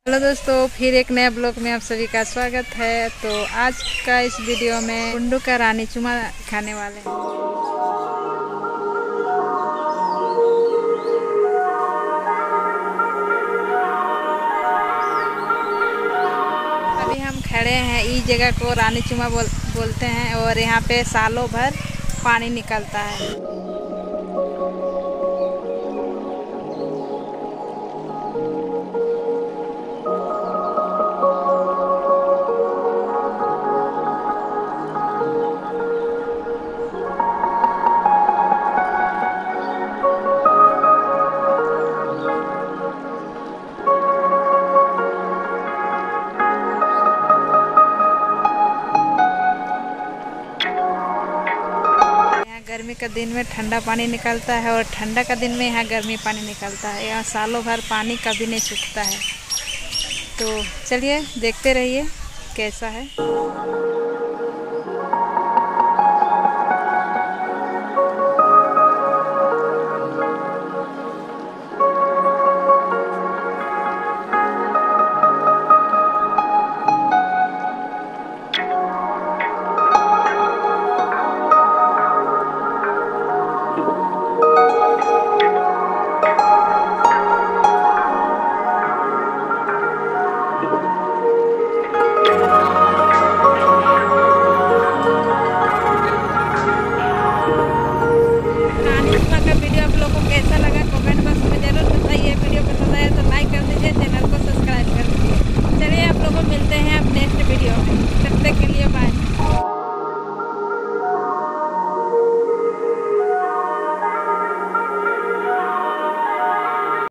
Hello दोस्तों, फिर एक नए ब्लॉग में आप सभी का स्वागत है। तो आज का इस वीडियो में कुंडू का रानी चूमा खाने वाले हैं। अभी हम खड़े हैं, इस जगह को रानी चूमा बोलते हैं और यहाँ पे सालों भर पानी निकलता है। गर्मी का दिन में ठंडा पानी निकलता है और ठंडा का दिन में यहाँ गर्मी पानी निकलता है। यहाँ सालों भर पानी कभी नहीं सूखता है। तो चलिए देखते रहिए कैसा है।